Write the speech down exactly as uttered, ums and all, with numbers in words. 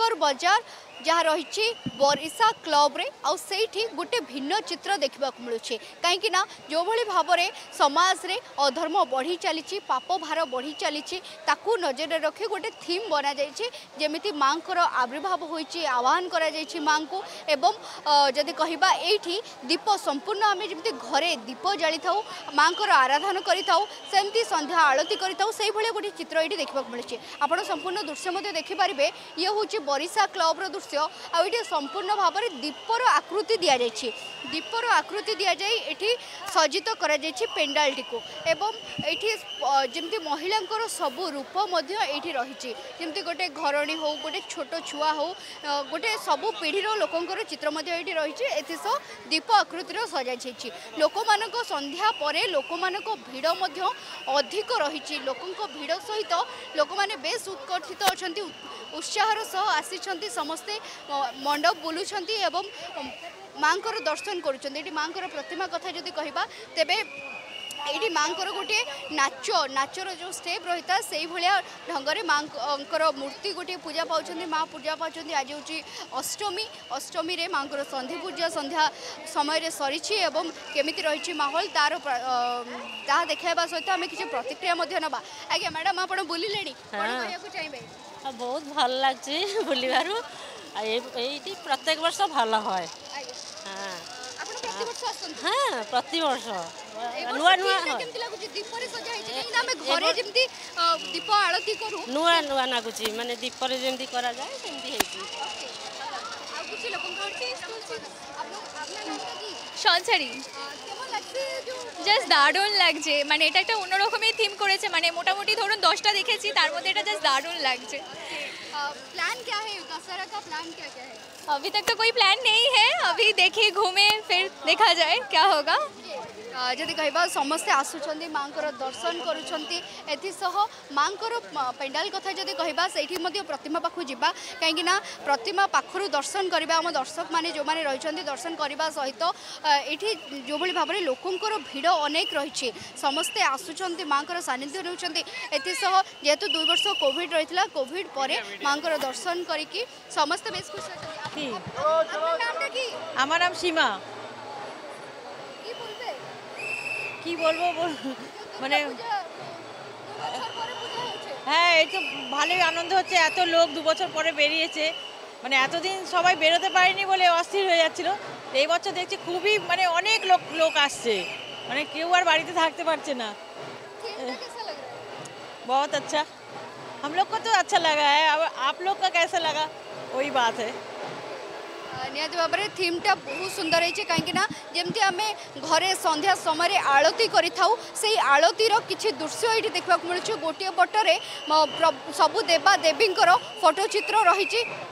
शकर बजार जहाँ रही ओडिशा क्लब रे आउ सेठी गोटे भिन्न चित्र देखा मिलूँ कहीं जो भली भाव में समाज रे अधर्म बढ़ी चली पाप भार बढ़ी चली ताकू नजर रखी गोटे थीम बना जमी माँ को आविर्भाव होती आह्वान करा माँ को एवं जदि कहबा एठी दीप संपूर्ण आम जमी घरे दीप जाली था माँ को आराधना करमती संध्या आलती करी गोटे चित्र ये देखा मिली आपड़ संपूर्ण दृश्य देखिपारे ये हूँ ओडिशा क्लब दृश्य आउे संपूर्ण भाव में दीपर आकृति दि जाए दीपर आकृति दि जाए ये सज्जित कर पेंडाल टी एवं ये जमी महिला सबू रूप ये रही जमी गोटे घरणी हो गोटे छोट छुआ हो गोटे सबू पीढ़ी लोकंर चित्र ये रही दीप आकृतिर सजाई लोक मान संध्या पर लोक मान भिड़ अधिक रही लोकों भिड़ सहित लोक मैंने बेस उत्कर्षित अच्छा उत्साहर सह आसी समस्ते मंडप बुलूंट एवं माँ को दर्शन करुँच माँ को प्रतिमा कथा जदि कहबा तेबे ये माँ को गोटे नाच नाचर जो स्टेप रही था से भाया ढंग माँ मूर्ति गोटे पूजा पाँच माँ पूजा पाँच आज हूँ अष्टमी अष्टमी रे माँ को संधि पूजा संध्या समय सरी केमी रही माहौल तार ता देखा सहित आम किसी प्रतिक्रिया ना आज्ञा मैडम आप बुले चाहिए बहुत भल लगे बुलबार प्रत्येक वर्ष भल है हाँ प्रति वर्ष नुआ नुआ दीप आलती करू नुआ नुआ लगुच माने दीपर जमी करा जाए सेमती সঞ্চারী জাস্ট দারুণ লাগছে মানে এটা একটা অন্যরকমের থিম করেছে মানে মোটামুটি ধরুন দশটা দেখেছি তার মধ্যে এটা জাস্ট दारुण লাগছে प्लान क्या है दशहरा का प्लान क्या क्या है अभी तक तो कोई प्लान नहीं है अभी देखिए घूमे फिर देखा जाए क्या होगा जदि कहबा समस्ते आसुचंदी माँ को दर्शन करुँच माँ को पेंडाल कथा जदि कहबा सेठी मध्य प्रतिमा पाखु जिबा कहीं प्रतिमा पाखु दर्शन करबा आम दर्शक माने जो माने रहिचंदी दर्शन करबा सहित एठी जो भली भाव में लोकंकर भिड़ अनेक रही समस्ते आसुचंदी माँ को सानिध्य नेउचंदी एथिसह जेहेतु दुई वर्ष कोविड रही कोविड पर माँ को दर्शन करिकी समस्त बेस खुश होचंदी আমার নাম সীমা কি বলবো মানে হ্যাঁ এই তো ভালোই আনন্দ হচ্ছে এত লোক দু বছর পরে বেরিয়েছে মানে এতদিন সবাই বেরোতে পারেনি বলে অস্থির হয়ে যাচ্ছিল এই বছর দেখছি খুবই মানে অনেক লোক লোক আসছে মানে কেউ আর বাড়িতে থাকতে পারছে না बहुत अच्छा हम लोग को तो अच्छा लगा है अब आप लोग का कैसा लगा वही बात है निहत भाव में थीमटा बहुत सुंदर है कहीं जमती आम घरे संध्या समय आलती करी आलतीर किसी दृश्य ये देखा मिलूँ गोटे पटरे सबू देवा देवी फोटो चित्र रही